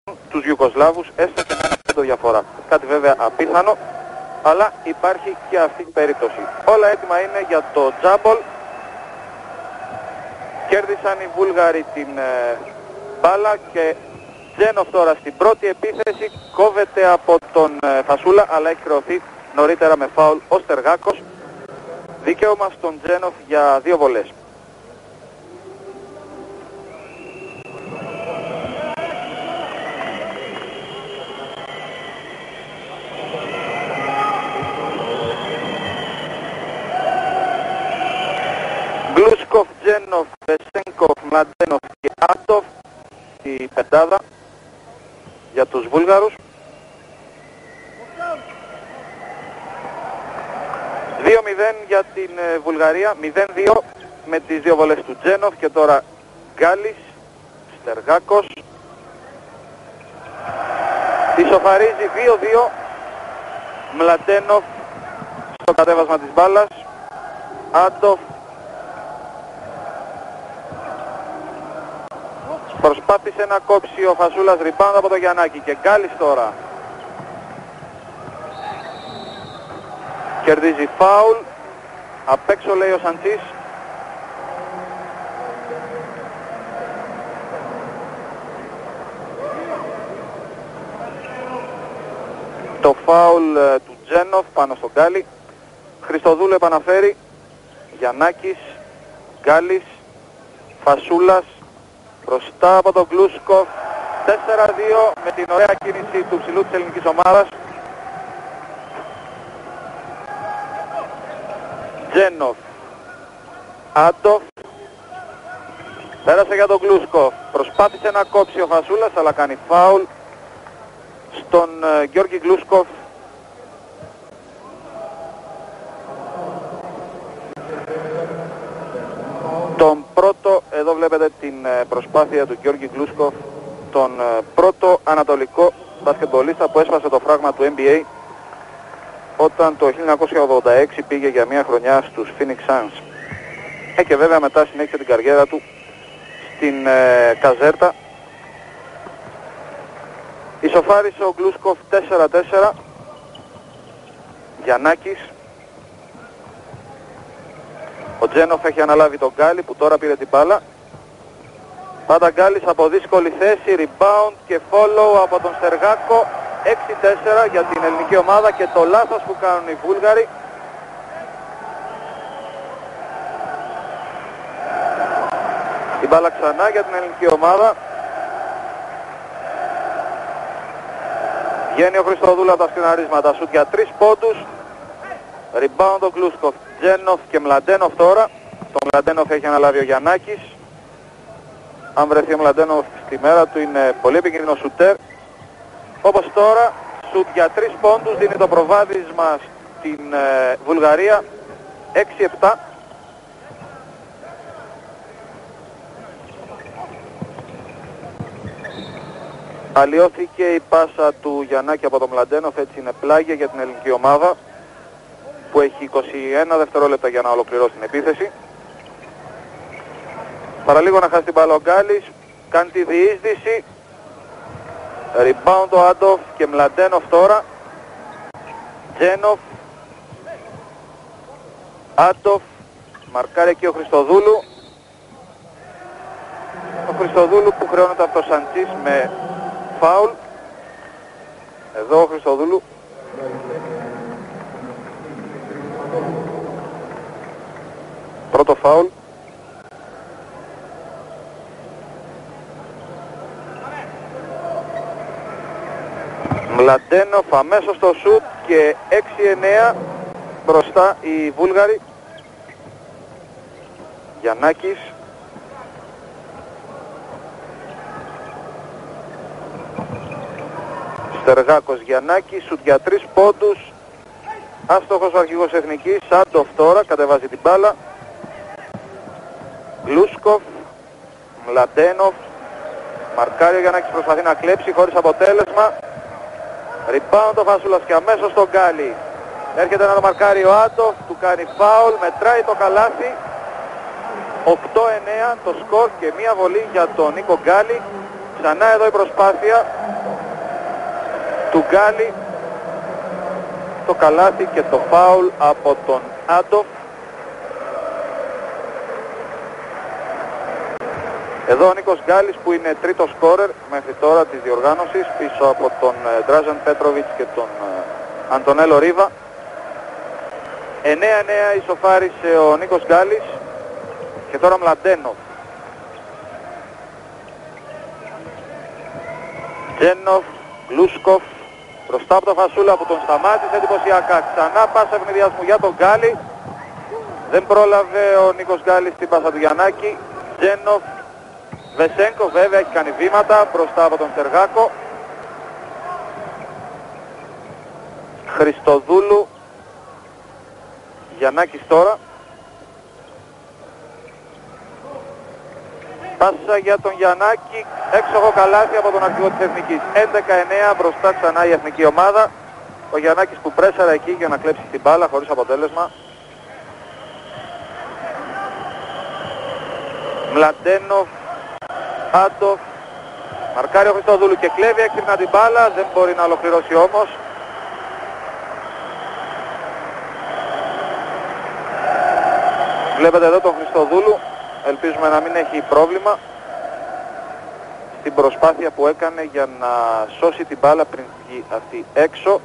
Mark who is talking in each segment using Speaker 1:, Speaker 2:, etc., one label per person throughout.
Speaker 1: τους Ιουγκοσλάβους έστω και με ένα πόντο διαφορά. Κάτι βέβαια απίθανο, αλλά υπάρχει και αυτή η περίπτωση. Όλα έτοιμα είναι για το τζάμπολ. Κέρδισαν οι Βούλγαροι την μπάλα και Τζένοφ τώρα στην πρώτη επίθεση κόβεται από τον Φασούλα, αλλά έχει χρεωθεί νωρίτερα με φάουλ ο Στεργάκος. Δικαίωμα στον Τζένοφ για 2 βολές. Γκλούσκοφ, Τζένοφ, Βεσένκοφ, Μλαντένοφ και Άντοφ η πεντάδα για τους Βούλγαρους. 2-0 για την Βουλγαρία, 0-2 με τις 2 βολές του Τζένοφ και τώρα Γκάλης, Στεργάκος. Ισοφαρίζει 2-2 Μλαντένοφ στο κατέβασμα της μπάλας. Άντοφ προσπάθησε να κόψει ο Φασούλας, rebound από το Γιαννάκη και Γκάλης τώρα. Κερδίζει φάουλ, απ' έξω λέει ο Σαντσής. Το φάουλ του Τζένοφ πάνω στον Γκάλη. Χριστοδούλου επαναφέρει, Γιαννάκης, Γκάλης, Φασούλας, μπροστά από τον Γκλούσκοφ. 4-2 με την ωραία κίνηση του ψηλού της ελληνικής ομάδας. Τζένοφ, Άντοφ, πέρασε για τον Γκλούσκοφ. Προσπάθησε να κόψει ο Φασούλας, αλλά κάνει φάουλ στον Γιώργη Γκλούσκοφ. Τον πρώτο, εδώ βλέπετε την προσπάθεια του Γιώργη Γκλούσκοφ, τον πρώτο ανατολικό μπασκετμπολίστα που έσπασε το φράγμα του NBA όταν το 1986 πήγε για μια χρονιά στους Phoenix Suns. Και βέβαια μετά συνέχισε την καριέρα του στην Καζέρτα. Ισοφάρισε ο Γκλούσκοφ 4-4. Γιαννάκης. Ο Τζένοφ έχει αναλάβει τον Γκάλη που τώρα πήρε την μπάλα. Πάντα Γκάλης από δύσκολη θέση, rebound και follow από τον Στεργάκο. 6-4 για την ελληνική ομάδα και το λάθος που κάνουν οι Βούλγαροι. Η μπάλα ξανά για την ελληνική ομάδα. Βγαίνει ο Χριστοδούλου από τα σκηναρίσματα, σουτ για 3 πόντους. Rebound ο Γκλούσκοφ, Τζένοφ και Μλαντένοφ τώρα. Τον Μλαντένοφ έχει αναλάβει ο Γιαννάκης. Αν βρεθεί ο Μλαντένοφ στη μέρα του είναι πολύ επικίνδυνο σουτέρ. Όπως τώρα, σουτ για 3 πόντους, δίνει το προβάδισμα στην Βουλγαρία. 6-7. Αλλοιώθηκε η πάσα του Γιαννάκη από τον Μλαντένοφ, έτσι είναι πλάγια για την ελληνική ομάδα που έχει 21 δευτερόλεπτα για να ολοκληρώσει την επίθεση. Παραλίγο να χάσει την μπάλα ο Γκάλης, κάνει τη διείσδυση. Rebound ο Άντοφ και Μλαντένοφ τώρα. Τζένοφ, Άντοφ, μαρκάρει εκεί ο Χριστοδούλου. Ο Χριστοδούλου που χρεώνεται από το Σαντσής με φάουλ. Εδώ ο Χριστοδούλου. Πρώτο φάουλ. Μλαντένοφ αμέσως στο σουτ και 6-9 μπροστά οι Βούλγαροι. Γιαννάκης. Στεργάκος, Γιαννάκης, σουτ για 3 πόντους. Άστοχος ο αρχηγός εθνικής, Άντοφ τώρα, κατεβάζει την μπάλα. Γκλούσκοφ, Μλαντένοφ, μαρκάρει ο Γιαννάκης, προσπαθεί να κλέψει χωρίς αποτέλεσμα. Rebound ο Φασούλας και αμέσως τον Γκάλη. Έρχεται να το μαρκάρει ο Άντοφ, του κάνει φάουλ, μετράει το καλάθι. 8-9 το σκορ και μία βολή για τον Νίκο Γκάλη. Ξανά εδώ η προσπάθεια του Γκάλι, το καλάθι και το φάουλ από τον Άντοφ. Εδώ ο Νίκος Γκάλης που είναι τρίτος σκόρερ μέχρι τώρα της διοργάνωσης πίσω από τον Ντράζαν Πέτροβιτς και τον Αντωνέλο Ρίβα. 9-9 ισοφάρισε ο Νίκος Γκάλης και τώρα Μλαντένοφ. Τζένοφ, Λούσκοφ, μπροστά από το Φασούλα που τον σταμάτησε εντυπωσιακά. Ξανά πάσα ευνηδιασμού για τον Γκάλη. Δεν πρόλαβε ο Νίκος Γκάλης την πάσα του Γιαννάκη. Τζένοφ, Βεσένκο βέβαια έχει κάνει βήματα μπροστά από τον Στεργάκο. Χριστοδούλου, Γιαννάκης τώρα. Πάσα για τον Γιαννάκη, έξοχο καλάθι από τον αρχηγό της Εθνικής. 11-9 μπροστά ξανά η εθνική ομάδα. Ο Γιαννάκης που πρέσαρα εκεί για να κλέψει την μπάλα χωρίς αποτέλεσμα. Μλαντένοφ, Άντοφ, μαρκάρει ο Χριστοδούλου και κλέβει έξυπνα την μπάλα, δεν μπορεί να ολοκληρώσει όμως. Βλέπετε εδώ τον Χριστοδούλου, ελπίζουμε να μην έχει πρόβλημα στην προσπάθεια που έκανε για να σώσει την μπάλα πριν βγει αυτή έξω.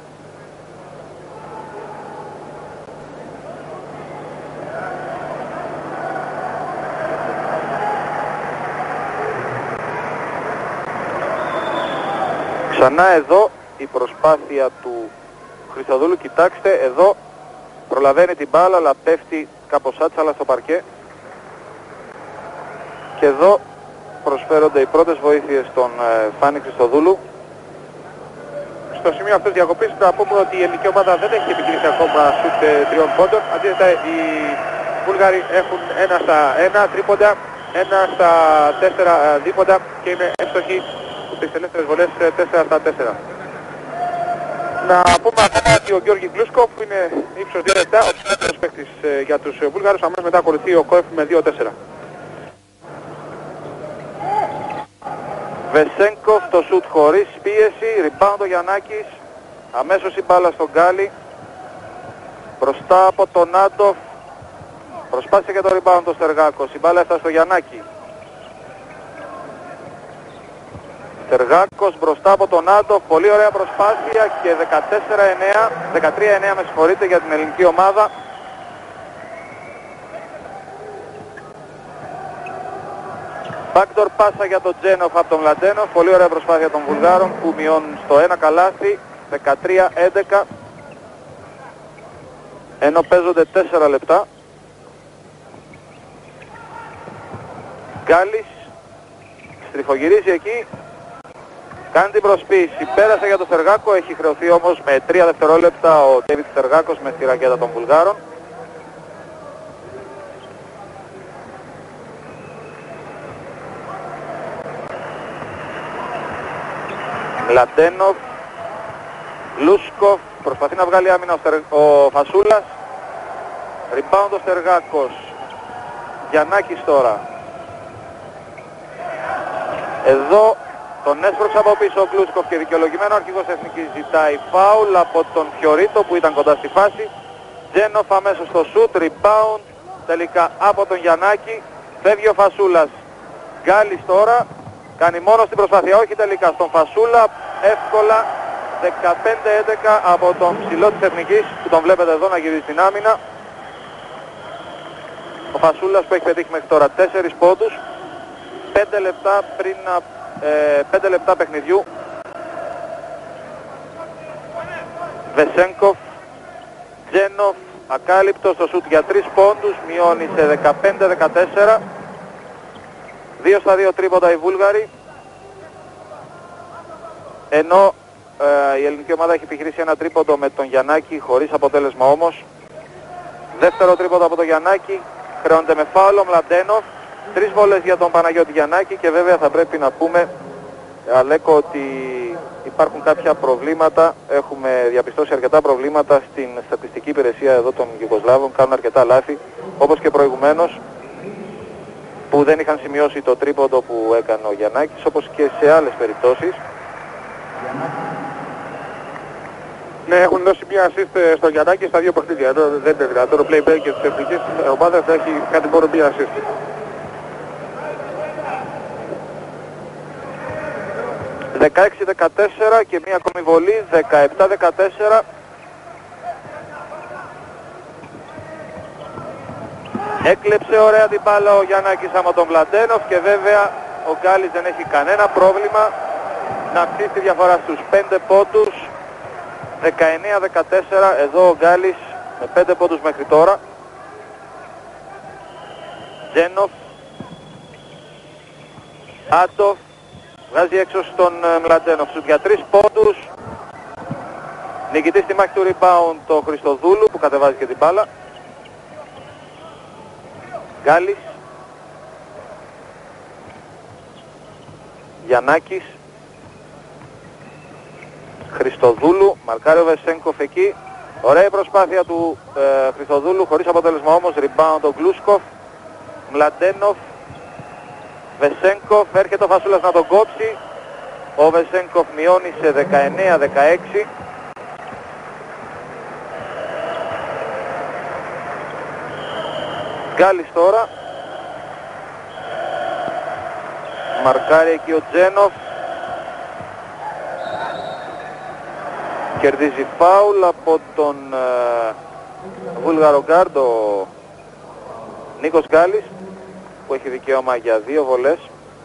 Speaker 1: Ξανά εδώ η προσπάθεια του Χριστοδούλου, κοιτάξτε εδώ προλαβαίνει την μπάλα αλλά πέφτει κάπως άτσαλα στο παρκέ. Και εδώ προσφέρονται οι πρώτες βοήθειες στον Φάνη Χριστοδούλου.
Speaker 2: Στο σημείο αυτής διακοπής θα πούμε ότι η ελληνική ομάδα δεν έχει επιχειρήσει ακόμα σουτ τριών πόντων. Αντίθετα οι Βούλγαροι έχουν 1 στα 1 τρίποντα, 1 στα 4 δίποντα και είναι εύστοχοι στις ελεύθερες βολές 4 στα 4. Να πούμε ακόμα ότι ο Γιώργη Γκλούσκοφ είναι ύψος 2 λεπτά, ο δεύτερος παίκτης για τους Βούλγαρους. Αμέσως μετά ακολουθεί ο Κόεφ με 2-4.
Speaker 1: Βεσένκοφ το σουτ χωρίς πίεση, rebound ο Γιαννάκης, αμέσως η μπάλα στον Γκάλι, μπροστά από τον Άντοφ, προσπάθησε και το rebound το Στεργάκος, η μπάλα έφτασε στο Γιαννάκη. Στεργάκος μπροστά από τον Άντοφ, πολύ ωραία προσπάθεια και 13-9 με συγχωρείτε για την ελληνική ομάδα. Backdoor πάσα για τον Τζένοφ από τον Μλαντένοφ, πολύ ωραία προσπάθεια των Βουλγάρων που μειώνουν στο ένα καλάθι, 13-11, ενώ παίζονται 4 λεπτά. Γκάλης στριφογυρίζει εκεί, κάνει την προσποίηση, πέρασε για τον Στεργάκο, έχει χρεωθεί όμως με 3 δευτερόλεπτα ο Ντέιβιτ Στεργάκος με τη ρακέτα των Βουλγάρων. Μλαντένοφ, Λούσκοφ, προσπαθεί να βγάλει άμυνα ο Φασούλας, rebound ο Στεργάκος, Γιαννάκης τώρα. Εδώ τον έσπρωξε από πίσω ο Γκλούσκοφ και δικαιολογημένο αρχηγός εθνικής ζητάει φάουλ από τον Φιωρίτο που ήταν κοντά στη φάση. Τζένοφ αμέσως στο σουτ, rebound τελικά από τον Γιαννάκη, φεύγει ο Φασούλας. Γκάλης τώρα, κάνει μόνο στην προσπάθεια, όχι τελικά στον Φασούλα, εύκολα 15-11 από τον ψηλό της εθνικής που τον βλέπετε εδώ να γυρίζει στην άμυνα. Ο Φασούλας που έχει πετύχει μέχρι τώρα 4 πόντους, 5 λεπτά πριν 5 λεπτά παιχνιδιού. Βεσένκοφ, Τζένοφ, ακάλυπτος στο σουτ για 3 πόντους, μειώνει σε 15-14. 2 στα 2 τρίποντα οι Βούλγαροι, ενώ η ελληνική ομάδα έχει επιχειρήσει ένα τρίποντο με τον Γιαννάκη χωρίς αποτέλεσμα όμως. Δεύτερο τρίποντο από τον Γιαννάκη, χρεώνεται με φάουλ ο Μλαντένοφ. 3 βολές για τον Παναγιώτη Γιαννάκη και βέβαια θα πρέπει να πούμε, Αλέκο, ότι υπάρχουν κάποια προβλήματα. Έχουμε διαπιστώσει αρκετά προβλήματα στην στατιστική υπηρεσία εδώ των Ιουγκοσλάβων, κάνουν αρκετά λάθη όπως και προηγουμένως. που δεν είχαν σημειώσει το τρίποντο που έκανε ο Γιαννάκης, όπως και σε άλλες περιπτώσεις.
Speaker 2: Ναι, έχουν δώσει μια assist στο Γιαννάκη στα δύο παιχνίδια, ενώ δεν είναι δυνατόν ο playmaker της εθνικής ομάδας να έχει κάνει μόνο μια assist.
Speaker 1: «16-14» και μία ακόμη βολή, 17-14. Έκλεψε ωραία την μπάλα ο Γιαννάκης άμα τον Μλαντένοφ και βέβαια ο Γκάλης δεν έχει κανένα πρόβλημα να αυξήσει τη διαφορά στους 5 πόντους. 19-14, εδώ ο Γκάλης με 5 πόντους μέχρι τώρα. Τζένοφ, Άντοφ, βγάζει έξω στον Μλαντένοφ, σουτ για 3 πόντους. Νικητής στη μάχη του rebound το Χριστοδούλου που κατεβάζει και την μπάλα. Γκάλης, Γιαννάκης, Χριστοδούλου, μαρκάρει ο Βεσένκοφ εκεί. Ωραία προσπάθεια του Χριστοδούλου, χωρίς αποτέλεσμα όμως, rebound ο Γκλούσκοφ. Μλαντένοφ, Βεσένκοφ, έρχεται ο Φασούλας να τον κόψει. Ο Βεσένκοφ μειώνει σε 19-16. Γκάλης τώρα. Μαρκάρει εκεί ο Τζένοφ. Κερδίζει φάουλ από τον Βούλγαρο γκάρντ, ο Νίκος Γκάλης, που έχει δικαίωμα για 2 βολές.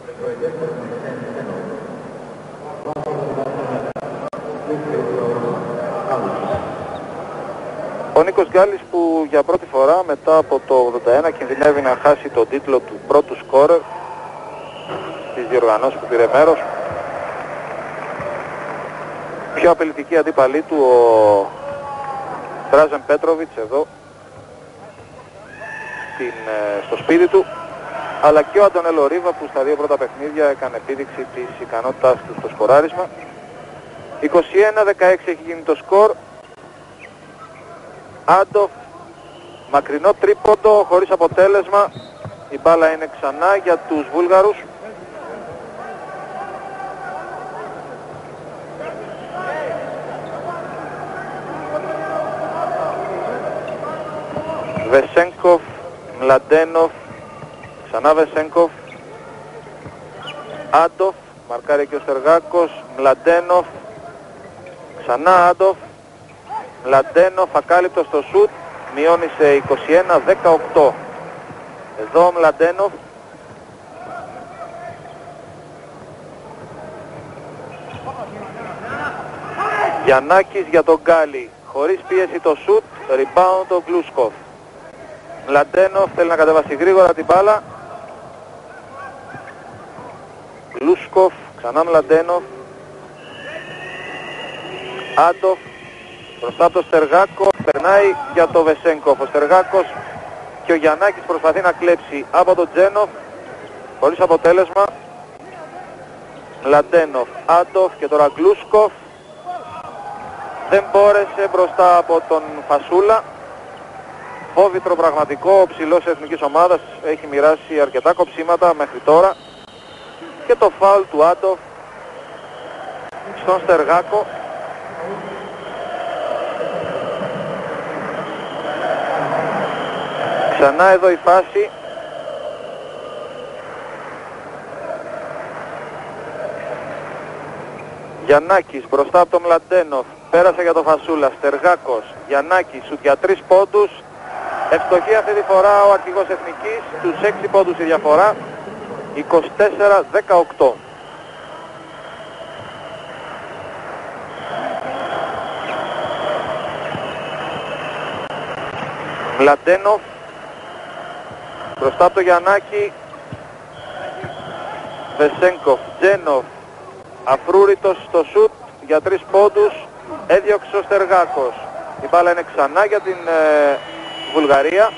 Speaker 1: Ο Νίκος Γκάλης που για πρώτη φορά μετά από το 81 κινδυνεύει να χάσει τον τίτλο του πρώτου σκόρερ στις διοργανώσεις που πήρε μέρος. Πιο απειλητική αντίπαλή του ο Ντράζεν Πέτροβιτς εδώ στο σπίτι του, αλλά και ο Αντωνέλο Ρίβα που στα 2 πρώτα παιχνίδια έκανε επίδειξη της ικανότητάς του στο σκοράρισμα. 21-16 έχει γίνει το σκορ. Άντοφ, μακρινό τρίποντο χωρίς αποτέλεσμα. Η μπάλα είναι ξανά για τους Βούλγαρους. Βεσένκοφ, Μλαντένοφ, ξανά Βεσένκοφ, Άντοφ, μαρκάρει και ο Στεργάκος, Μλαντένοφ, ξανά Άντοφ, Μλαντένοφ, ακάλυπτο στο σουτ, μειώνει σε 21-18. Εδώ ο Μλαντένοφ. Γιαννάκης για τον Γκάλη, χωρίς πίεση το σουτ, rebound ο Γκλούσκοφ. Μλαντένοφ θέλει να κατεβάσει γρήγορα την μπάλα. Γκλούσκοφ, ξανά Μλαντένοφ. Άντοφ, μπροστά από το Στεργάκο, περνάει για το Βεσένκοφ. Ο Στεργάκος και ο Γιαννάκης προσπαθεί να κλέψει από τον Τζένοφ, χωρίς αποτέλεσμα. Μλαντένοφ, Άντοφ και τώρα Γκλούσκοφ. Δεν μπόρεσε μπροστά από τον Φασούλα. Φόβητρο πραγματικό, ο ψηλός εθνικής ομάδας έχει μοιράσει αρκετά κοψίματα μέχρι τώρα. Και το φάουλ του Άντοφ στον Στεργάκο. Ξανά εδώ η φάση. Γιαννάκης μπροστά από τον Μλαντένοφ. Πέρασε για τον Φασούλα. Στεργάκος, Γιαννάκης, σουτ για 3 πόντους. Ευστοχή αυτή τη φορά ο αρχηγός εθνικής. Τους 6 πόντους η διαφορά. 24-18. Μλαντένοφ μπροστά από το Γιαννάκη. Βεσένκοφ, Τζένοφ, αφρούρητος στο σουτ για 3 πόντους. Έδιωξε ο Στεργάκος. Η μπάλα είναι ξανά για την Βουλγαρία.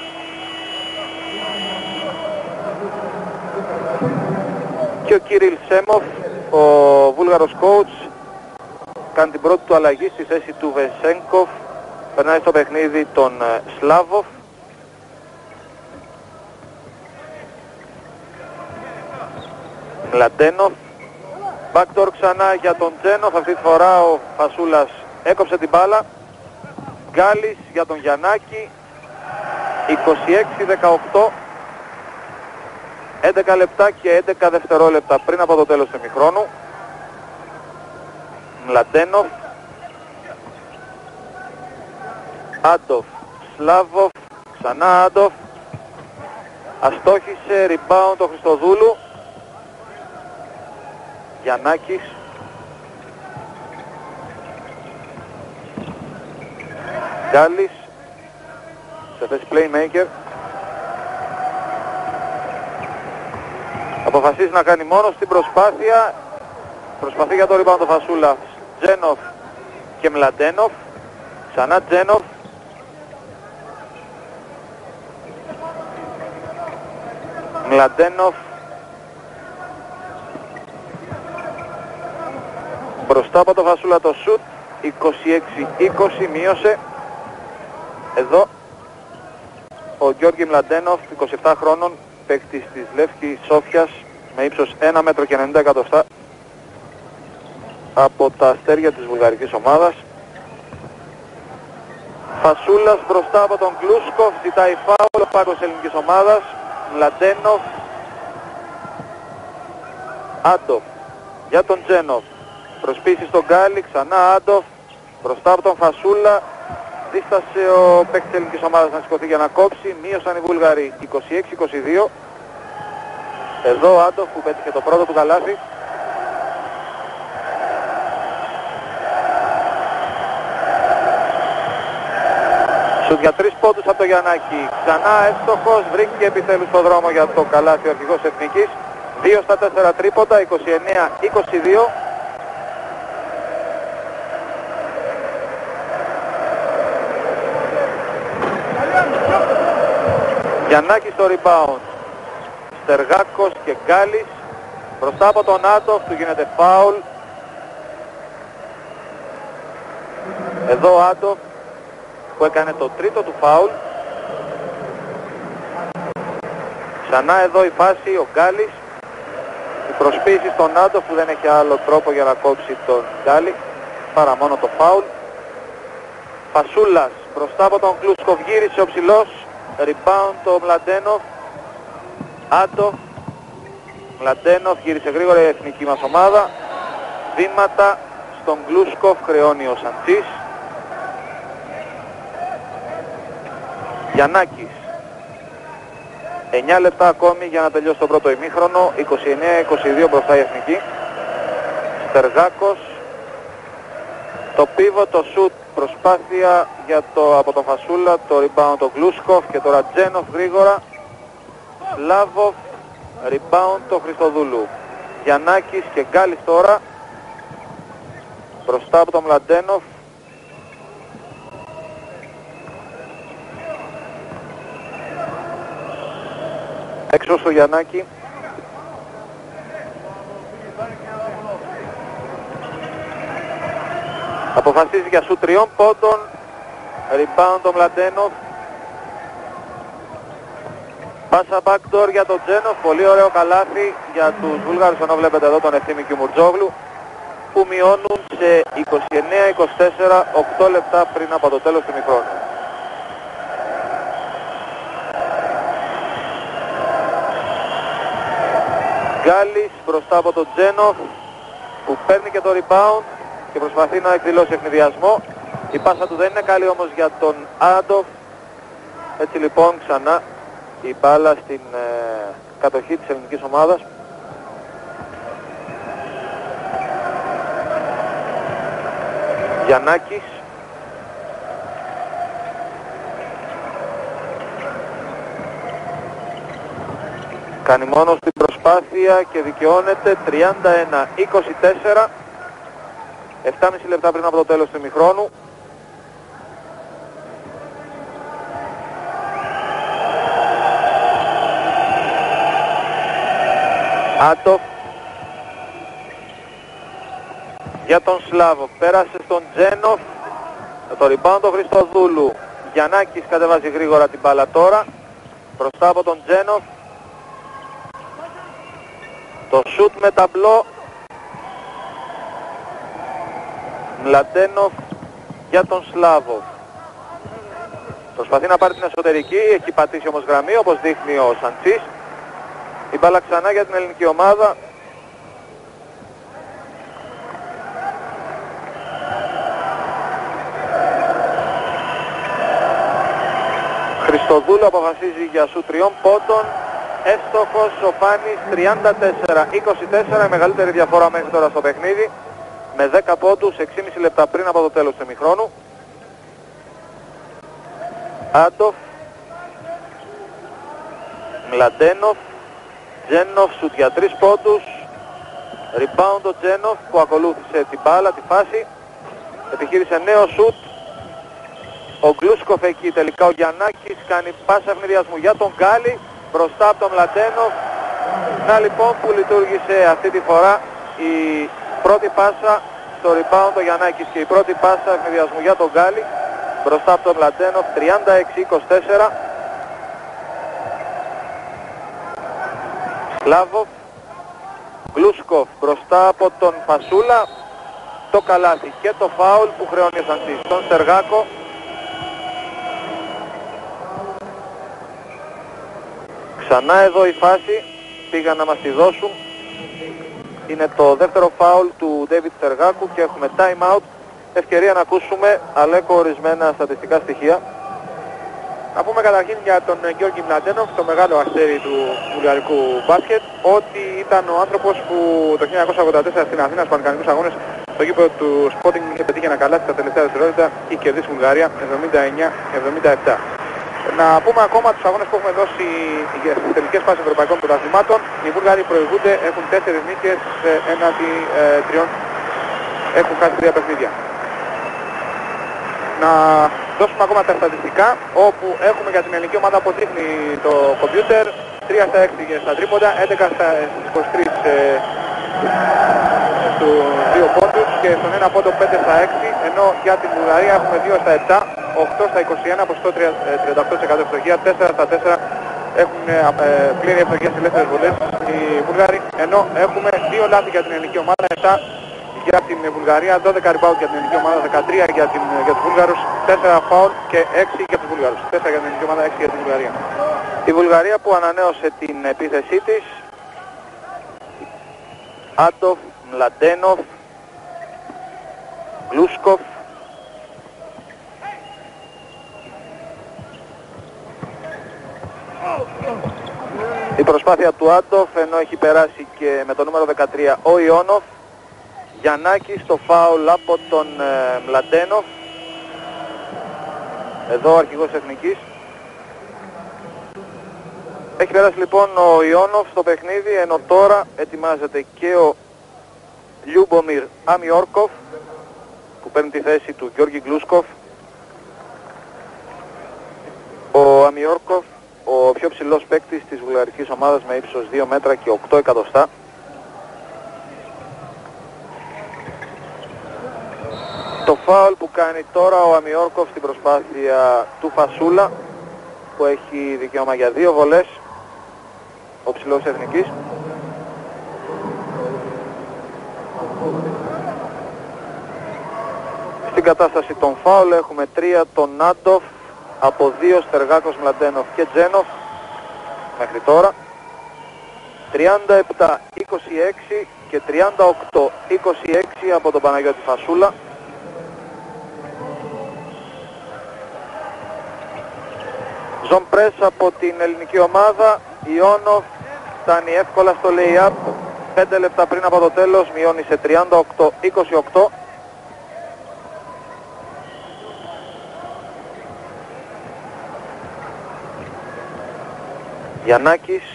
Speaker 1: Και ο Κυρίλ Σέμοφ, ο Βούλγαρος coach, κάνει την πρώτη του αλλαγή στη θέση του Βεσένκοφ. Περνάει στο παιχνίδι τον Σλάβοφ. Μλαντένοφ. Backdoor ξανά για τον Τζένοφ. Αυτή τη φορά ο Φασούλας έκοψε την μπάλα. Γκάλης για τον Γιαννάκη. 26-18. 11 λεπτά και 11 δευτερόλεπτα πριν από το τέλος του ημιχρόνου. Μλαντένοφ. Άντοφ. Σλάβοφ. Ξανά Άντοφ. Αστόχησε. Rebound το Χριστοδούλου. Γιαννάκης. Γκάλης. Σε θέση playmaker. Αποφασίζει να κάνει μόνο στην προσπάθεια. Προσπαθεί για το rebound το Φασούλα. Τζένοφ και Μλαντένοφ. Ξανά Τζένοφ. Μλαντένοφ. Μπροστά από το Φασούλα το σουτ. 26-20 μείωσε. Εδώ ο Γιώργη Μλαντένοφ, 27 χρόνων, παίκτης της Λεύκη Σόφιας, με ύψος 1 μέτρο και 90 εκατοστά, από τα αστέρια της βουλγαρικής ομάδας. Φασούλας μπροστά από τον Γκλούσκοφ, ζητάει φάουλ ο πάγκος ελληνικής ομάδας. Μλαντένοφ. Άντοφ για τον Τζένοφ. Προσπίση στον Γκάλι, ξανά Άντοφ. Μπροστά από τον Φασούλα. Δίστασε ο παίκτης της ελληνικής ομάδας να σηκωθεί για να κόψει. Μείωσαν οι Βούλγαροι 26-22. Εδώ ο Άντοφ που πέτυχε το πρώτο του καλάθι. Σουτ για 3 πόντους από το Γιαννάκη. Ξανά εύστοχος, βρήκε επιτέλους στο δρόμο για το καλάθι ο αρχηγός εθνικής. 2 στα 4 τρίποντα, 29-22. Γιαννάκη στο rebound. Στεργάκος και Γκάλης. Μπροστά από τον Άντοφ, του γίνεται φάουλ. Εδώ ο Άντοφ που έκανε το τρίτο του φάουλ. Ξανά εδώ η φάση, ο Γκάλης. Η προσποίηση στον Άντοφ που δεν έχει άλλο τρόπο για να κόψει τον Γκάλη παρά μόνο το φάουλ. Φασούλας μπροστά από τον Γκλούσκοφ, γύρισε ο ψηλός. Rebound το Μλαντένοφ. Άντοφ. Μλαντένοφ, γύρισε γρήγορα η εθνική μας ομάδα. Βήματα στον Γκλούσκοφ, χρεώνει ο Σαντσής. Γιαννάκης. 9 λεπτά ακόμη για να τελειώσει το πρώτο ημίχρονο. 29-22 μπροστά η εθνική. Στεργάκος. Το πίβο, το σουτ, προσπάθεια για από τον Φασούλα, το rebound το Γκλούσκοφ και τώρα Τζένοφ γρήγορα. Σλάβοφ, rebound το Χριστοδούλου. Γιαννάκης και Γκάλης τώρα. Μπροστά από τον Μλαντένοφ. Έξω στο Γιαννάκη. Αποφασίζει για σου 3 πόντων. Rebound το Μλαντένοφ. Πάσα backdoor για τον Τζένοφ. Πολύ ωραίο καλάθι για τους Βούλγαρους, ενώ βλέπετε εδώ τον Ευθύμη Κιμουρτζόγλου, που μειώνουν σε 29-24, 8 λεπτά πριν από το τέλος του ημιχρόνου. Γκάλης μπροστά από τον Τζένοφ που παίρνει και το rebound και προσπαθεί να εκδηλώσει ευνηδιασμό. Η πάσα του δεν είναι καλή όμως για τον Άντοφ. Έτσι λοιπόν ξανά η μπάλα στην κατοχή της ελληνικής ομάδας. Γιαννάκης. Κάνει μόνο στην προσπάθεια και δικαιώνεται. 31-24. 7,5 λεπτά πριν από το τέλος του ημιχρόνου. Άντοφ για τον Σλάβο, πέρασε στον Τζένοφ, με το rebound του Χριστοδούλου. Γιαννάκης κατεβάζει γρήγορα την μπάλα τώρα, μπροστά από τον Τζένοφ. Το Σουτ με ταμπλό. Μλαντένοφ για τον Σλάβοφ. Προσπαθεί να πάρει την εσωτερική, έχει πατήσει όμως γραμμή όπως δείχνει ο Σαντσής. Η μπάλα ξανά για την ελληνική ομάδα. Χριστοδούλου αποφασίζει για σουτ 3 πόντων. Εύστοχος ο Φάνης, 34-24, η μεγαλύτερη διαφορά μέχρι τώρα στο παιχνίδι. Με 10 πόντους, 6,5 λεπτά πριν από το τέλος του ημιχρόνου. Άντοφ, Μλαντένοφ, Τζένοφ σουτ για 3 πόντους. Rebound ο Τζένοφ που ακολούθησε την μπάλα, τη φάση. Επιχείρησε νέο σουτ. Ο Γκλούσκοφ εκεί, τελικά ο Γιαννάκης κάνει πάσα ευνηδιασμού για τον Γκάλι. Μπροστά από τον Μλαντένοφ. Να λοιπόν που λειτουργήσε αυτή τη φορά η πρώτη πάσα στο rebound ο Γιαννάκης και η πρώτη πάσα ευνηδιασμού για τον Γκάλι. Μπροστά από τον Μλαντένοφ, 36-24. Σλάβοφ. Γκλούσκοφ μπροστά από τον Φασούλα. Το καλάθι και το φάουλ που χρεώνει ο Σαντσής στον Στεργάκο. Ξανά εδώ η φάση, πήγαν να μας τη δώσουν. Είναι το δεύτερο φάουλ του David Στεργάκου και έχουμε time out. Ευκαιρία να ακούσουμε Αλέκο ορισμένα στατιστικά στοιχεία.
Speaker 2: Να πούμε καταρχήν για τον Γιώργη Μλαντένοφ, το μεγάλο αστέρι του βουλγαρικού μπάσκετ, ότι ήταν ο άνθρωπος που το 1984 στην Αθήνα στους Πανελληνικούς Αγώνες στο γήπεδο του Sporting είχε πετύχει ένα καλάθι στα τελευταία δευτερόλεπτα και κερδίσει η Βουλγαρία 79-77. Να πούμε ακόμα τους αγώνες που έχουμε δώσει στις τελικές φάσεις ευρωπαϊκών πρωταθλημάτων. Οι Βούλγαροι προηγούνται, έχουν 4 νίκες έναντι 3. Έχουν χάσει 3 παιχνίδια. Να δώσουμε ακόμα τα στατιστικά, όπου έχουμε για την ελληνική ομάδα, όπως δείχνει το κομπιούτερ, 3 στα 6 στα τρίποντα, 11 στις 23 στους 2 πόντους και στον 1 πόντο 5 στα 6, ενώ για την Βουλγαρία έχουμε 2 στα 7, 8 στα 21, ποσοστό 38% ευστοχία, 4 στα 4 έχουν πλήρη ευστοχία στις ελεύθερες βολές οι Βουλγαροί, ενώ έχουμε 2 λάθη για την ελληνική ομάδα, 7 για την Βουλγαρία, 12 rebound για την ελληνική ομάδα, 13 για τους Βούλγαρους, 4 foul και 6 για τους Βούλγαρους. 4 για την ελληνική ομάδα, 6 για την Βουλγαρία.
Speaker 1: Η Βουλγαρία που ανανέωσε την επίθεσή της. Άντοφ, Μλαντένοφ, Γκλούσκοφ. Η προσπάθεια του Άντοφ, ενώ έχει περάσει και με το νούμερο 13 ο Ιόνοφ. Γιαννάκη στο φάουλ από τον Μλαντένοφ. Εδώ ο αρχηγός εθνικής. Έχει περάσει λοιπόν ο Ιόνοφ στο παιχνίδι, ενώ τώρα ετοιμάζεται και ο Λιούμπομιρ Αμιόρκοφ που παίρνει τη θέση του Γιώργη Γκλούσκοφ. Ο Αμιόρκοφ, ο πιο ψηλός παίκτης της βουλγαρικής ομάδας με ύψος 2 μέτρα και 8 εκατοστά. Το φάουλ που κάνει τώρα ο Αμιόρκοφ στην προσπάθεια του Φασούλα που έχει δικαίωμα για 2 βολές, ο ψηλός εθνικής. Στην κατάσταση των φάουλ έχουμε 3 τον Άντοφ, από 2 Στεργάκος, Μλαντένοφ και Τζένοφ μέχρι τώρα. 37-26 και 38-26 από τον Παναγιώτη Φασούλα. Ζον πρες από την ελληνική ομάδα. Ιόνοφ φτάνει εύκολα στο lay-up. 5 λεπτά πριν από το τέλος μειώνει σε 38-28. Γιαννάκης,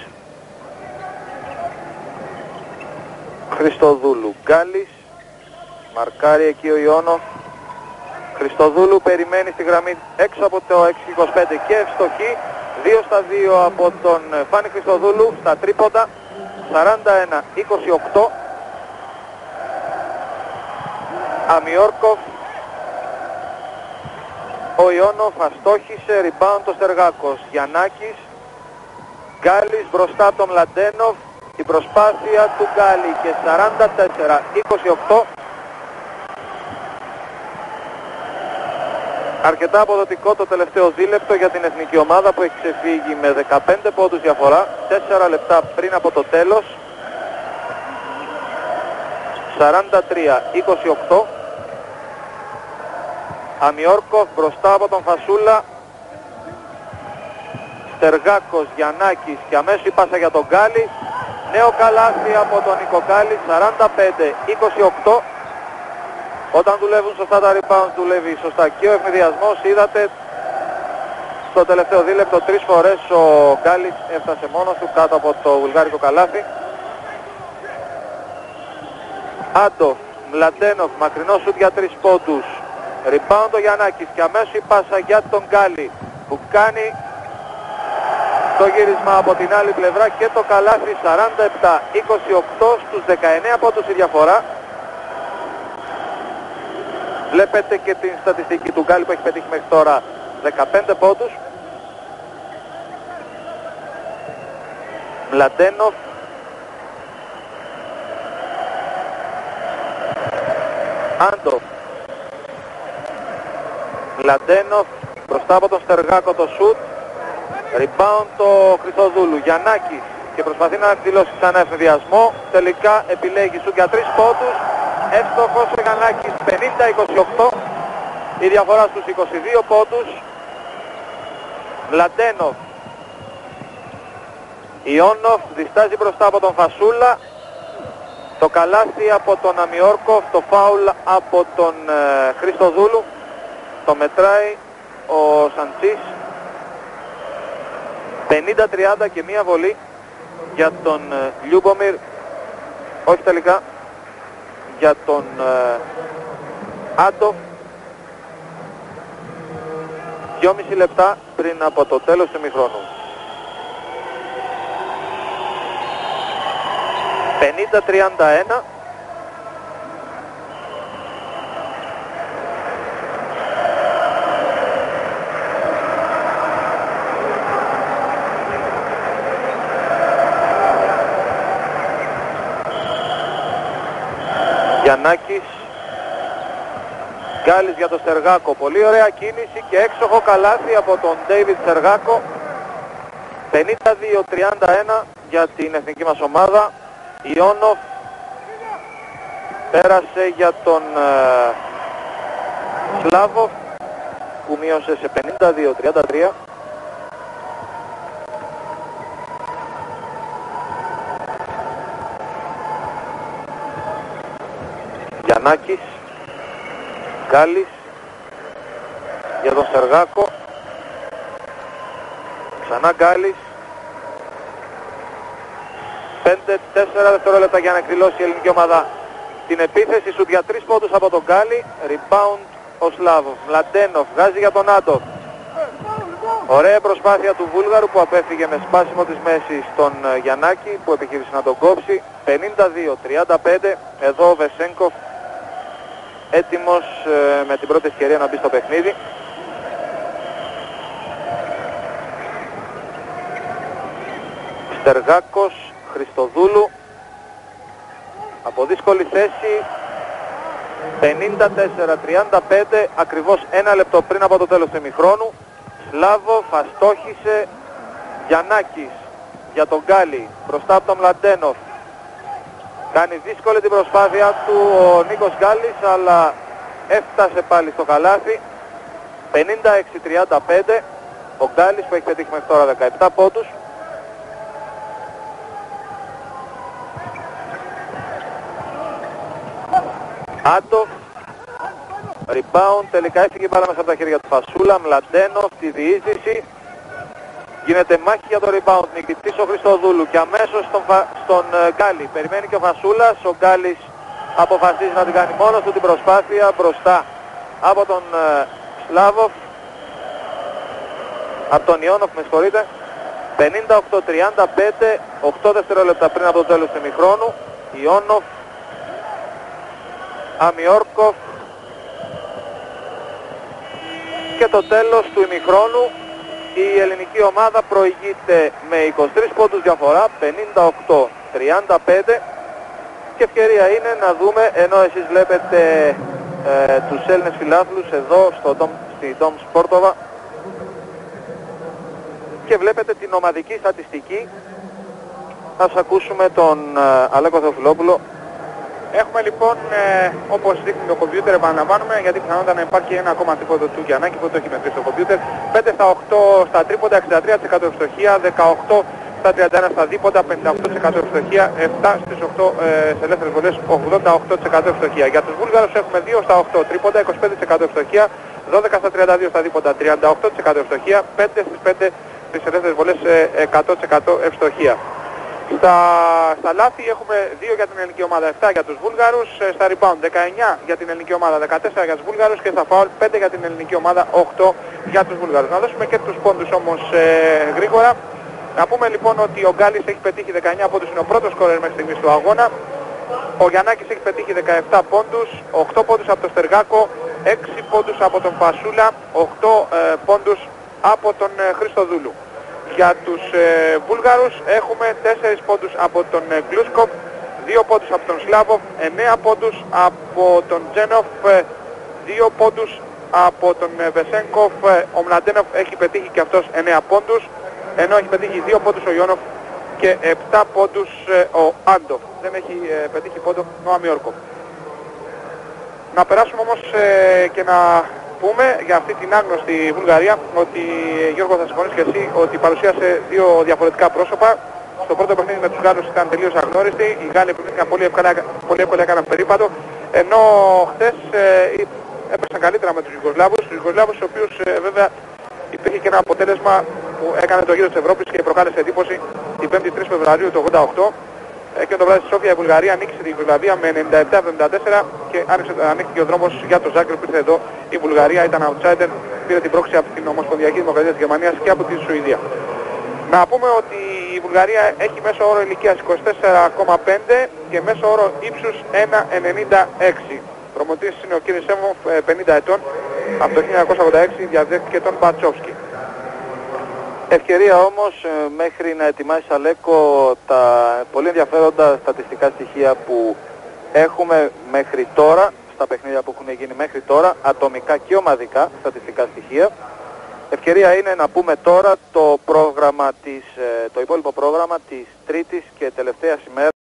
Speaker 1: Χριστοδούλου, Γκάλης, μαρκάρει εκεί ο Ιόνοφ. Χριστοδούλου περιμένει στη γραμμή έξω από το 6-25 και ευστοχή. 2 στα 2 από τον Φάνη Χριστοδούλου στα τρίποντα. 41-28. Αμιόρκοφ. Ο Ιόνοφ αστόχησε, rebound το Στεργάκος. Γιαννάκης. Γκάλης μπροστά από τον Μλαντένοφ. η προσπάθεια του Γκάλι και 44-28. Αρκετά αποδοτικό το τελευταίο δίλεπτο για την εθνική ομάδα που έχει ξεφύγει με 15 πόντους διαφορά, 4 λεπτά πριν από το τέλος. 43-28. Αμιόρκοφ μπροστά από τον Φασούλα. Στεργάκος, Γιαννάκης και αμέσως η πάσα για τον Γκάλι. Νέο καλάθι από τον Νικοκάλη, 45-28. Όταν δουλεύουν σωστά τα rebound, δουλεύει σωστά και ο ευνηδιασμός. Είδατε στο τελευταίο δίλεπτο 3 φορές ο Γκάλης έφτασε μόνος του κάτω από το βουλγάρικο καλάθι. Άντοφ, Μλαντένοφ, μακρινό σουτ για 3 πόντους. Rebound ο Γιαννάκης και αμέσως η πάσα για τον Γκάλι που κάνει το γύρισμα από την άλλη πλευρά και το καλάθι. 47-28, στους 19 πόντους η διαφορά. Βλέπετε και την στατιστική του Γκάλι που έχει πετύχει μέχρι τώρα 15 πόντους. Μλαντένοφ, Άντοφ, Μλαντένοφ μπροστά από τον Στεργάκο το σουτ. Rebound το Χριστοδούλου. Γιαννάκης και προσπαθεί να εκδηλώσει ξανά ευνηδιασμό. Τελικά επιλέγει σουτ για 3 πόντους. Εύστοχος ο Γιαννάκης, 50-28. Η διαφορά στους 22 πόντους. Μλαντένοφ. Ιόνοφ διστάζει μπροστά από τον Φασούλα. Το καλάθι από τον Αμιόρκοφ. Το φάουλ από τον Χριστοδούλου. Το μετράει ο Σαντσής. 50-30 και μία βολή για τον Λιούμπομιρ. Όχι τελικά, για τον Άντοφ. 2,5 λεπτά πριν από το τέλος του ημιχρόνου. 50-31. Γιαννάκης, Γκάλης για τον Στεργάκο, πολύ ωραία κίνηση και έξοχο καλάθι από τον Ντέιβιντ Στεργάκο. 52-31 για την εθνική μας ομάδα. Ιόνοφ πέρασε για τον Σλάβοφ που μείωσε σε 52-33. Γιαννάκης, Γκάλης για τον Στεργάκο, ξανά Γκάλης. 5-4 δευτερόλεπτα για να εκδηλώσει η ελληνική ομάδα την επίθεση. Σουτ για 3 πόντους από τον Γκάλι. Rebound ο Σλάβοφ. Μλαντένοφ βγάζει για τον Άντοφ. Ωραία προσπάθεια του Βούλγαρου που απέφυγε με σπάσιμο της μέσης τον Γιαννάκη που επιχείρησε να τον κόψει. 52-35. Εδώ ο Βεσένκοφ έτοιμος με την πρώτη ευκαιρία να μπει στο παιχνίδι. Στεργάκος, Χριστοδούλου από δύσκολη θέση. 54-35, ακριβώς 1 λεπτό πριν από το τέλος του ημιχρόνου. Σλάβοφ αστόχησε. Γιαννάκης για τον Γκάλι μπροστά από τον Μλαντένοφ. Κάνει δύσκολη την προσπάθεια του ο Νίκος Γκάλης, αλλά έφτασε πάλι στο καλάθι. 56-35, ο Γκάλης που έχει πετύχει μέχρι τώρα 17 πόντους. Άντοφ, rebound, τελικά έφυγε η μπάλα μέσα από τα χέρια του Φασούλα. Μλαντένοφ, τη διείσδυση. Γίνεται μάχη για το rebound, νικητής ο Χριστοδούλου και αμέσως στον Γκάλι. Περιμένει και ο Φασούλας, ο Γκάλης αποφασίζει να την κάνει μόνος του την προσπάθεια μπροστά από τον Σλάβοφ, από τον Ιόνοφ με συγχωρείτε. 58-35, 8 δευτερόλεπτα πριν από το τέλος του ημιχρόνου. Ιόνοφ, Αμιόρκοφ και το τέλος του ημιχρόνου. Η ελληνική ομάδα προηγείται με 23 πόντους διαφορά, 35 και ευκαιρία είναι να δούμε, ενώ εσείς βλέπετε τους Έλληνες φιλάθλους εδώ στη Dom Sportova και βλέπετε την ομαδική στατιστική. Ας ακούσουμε τον Αλέκο Θεοφιλόπουλο.
Speaker 2: Έχουμε λοιπόν, όπως δείχνει το κομπιούτερ, επαναλαμβάνουμε, γιατί πιθανόταν να υπάρχει ένα ακόμα τρίποντο του Γιαννάκη που το έχει μετρήσει το κομπιούτερ. 5 στα 8 στα τρίποντα, 63% ευστοχία, 18 στα 31 στα δίποντα, 58% ευστοχία, 7 στις 8 σε ελεύθερες βολές, 88% ευστοχία. Για τους Βούλγαρους έχουμε 2 στα 8 τρίποντα, 25% ευστοχία, 12 στα 32 στα δίποντα, 38% ευστοχία, 5 στις 5 στις ελεύθερες βολές, 100% ευστοχία. Στα λάθη έχουμε 2 για την ελληνική ομάδα, 7 για τους Βούλγαρους, στα rebound 19 για την ελληνική ομάδα, 14 για τους Βούλγαρους και στα foul 5 για την ελληνική ομάδα, 8 για τους Βούλγαρους. Να δώσουμε και τους πόντους όμως γρήγορα. Να πούμε λοιπόν ότι ο Γκάλης έχει πετύχει 19 πόντους, είναι ο πρώτος σκόρερ μέχρι στιγμής του αγώνα. Ο Γιαννάκης έχει πετύχει 17 πόντους, 8 πόντους από τον Στεργάκο, 6 πόντους από τον Φασούλα, 8 πόντους από τον Χριστοδούλου. Για τους Βούλγαρους έχουμε 4 πόντους από τον Γκλούσκοφ, 2 πόντους από τον Σλάβοφ, 9 πόντους από τον Τζένοφ, 2 πόντους από τον Βεσένκοφ. Ο Μλαντένοφ έχει πετύχει και αυτός 9 πόντους, ενώ έχει πετύχει 2 πόντους ο Ιόνοφ και 7 πόντους ο Άντοφ. Δεν έχει πετύχει πόντο ο Αμιόρκοφ. Να περάσουμε όμως και να πούμε για αυτή την άγνωστη Βουλγαρία ότι, Γιώργο, θα συμφωνείς και εσύ, ότι παρουσίασε 2 διαφορετικά πρόσωπα. Στο πρώτο παιχνίδι με τους Γάλλους ήταν τελείως αγνώριστοι, οι Γάλλοι πολύ εύκολα έκαναν περίπατο, ενώ χθες έπαιξαν καλύτερα με τους Ιουγκοσλάβους, τους οποίους βέβαια υπήρχε και ένα αποτέλεσμα που έκανε το γύρο της Ευρώπης και προκάλεσε εντύπωση την 5η 3 Φεβρουαρίου του 1988. Και το βράδυ στη Σόφια η Βουλγαρία νίκησε την Ιουγκοσλαβία με 97-74 και ανοίχθηκε ο δρόμος για το Ζάγκρεπ. Ήρθε εδώ η Βουλγαρία, ήταν outsider, πήρε την πρόκριση από την Ομοσπονδιακή Δημοκρατία της Γερμανίας και από τη Σουηδία. Να πούμε ότι η Βουλγαρία έχει μέσο όρο ηλικίας 24,5 και μέσο όρο ύψους 1,96. Προμοτής είναι ο κύριος Σέμοφ, 50 ετών, από το 1986 διαδέχτηκε τον Μπατσόφσκι.
Speaker 1: Ευκαιρία όμως μέχρι να ετοιμάσει, Αλέκο, τα πολύ ενδιαφέροντα στατιστικά στοιχεία που έχουμε μέχρι τώρα, στα παιχνίδια που έχουν γίνει μέχρι τώρα, ατομικά και ομαδικά στατιστικά στοιχεία. Ευκαιρία είναι να πούμε τώρα το υπόλοιπο πρόγραμμα της τρίτης και τελευταίας ημέρας